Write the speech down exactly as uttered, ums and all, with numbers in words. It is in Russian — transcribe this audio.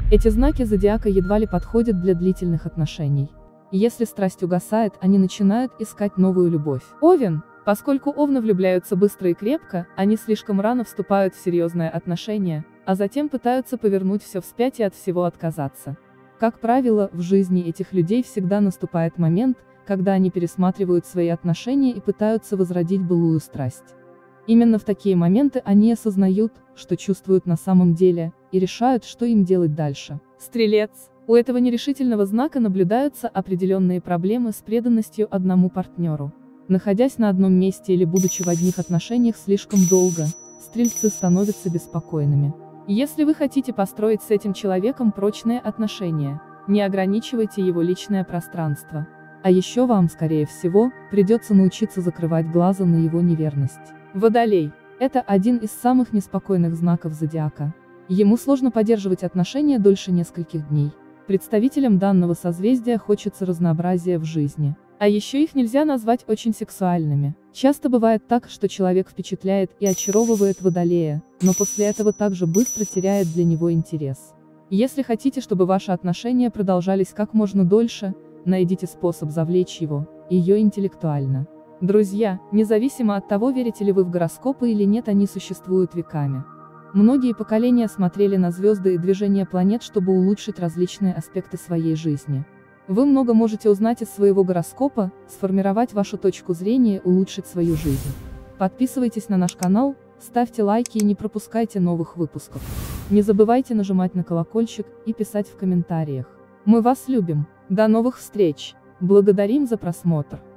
Эти знаки зодиака едва ли подходят для длительных отношений. Если страсть угасает, они начинают искать новую любовь. Овен. Поскольку овны влюбляются быстро и крепко, они слишком рано вступают в серьезные отношения, а затем пытаются повернуть все вспять и от всего отказаться. Как правило, в жизни этих людей всегда наступает момент, когда они пересматривают свои отношения и пытаются возродить былую страсть. Именно в такие моменты они осознают, что чувствуют на самом деле, и решают, что им делать дальше. Стрелец. У этого нерешительного знака наблюдаются определенные проблемы с преданностью одному партнеру. Находясь на одном месте или будучи в одних отношениях слишком долго, стрельцы становятся беспокойными. Если вы хотите построить с этим человеком прочные отношения, не ограничивайте его личное пространство. А еще вам, скорее всего, придется научиться закрывать глаза на его неверность. Водолей. Это один из самых неспокойных знаков зодиака. Ему сложно поддерживать отношения дольше нескольких дней. Представителям данного созвездия хочется разнообразия в жизни. А еще их нельзя назвать очень сексуальными. Часто бывает так, что человек впечатляет и очаровывает водолея, но после этого также быстро теряет для него интерес. Если хотите, чтобы ваши отношения продолжались как можно дольше, найдите способ завлечь его, ее интеллектуально. Друзья, независимо от того, верите ли вы в гороскопы или нет, они существуют веками. Многие поколения смотрели на звезды и движения планет, чтобы улучшить различные аспекты своей жизни. Вы много можете узнать из своего гороскопа, сформировать вашу точку зрения и улучшить свою жизнь. Подписывайтесь на наш канал, ставьте лайки и не пропускайте новых выпусков. Не забывайте нажимать на колокольчик и писать в комментариях. Мы вас любим. До новых встреч. Благодарим за просмотр.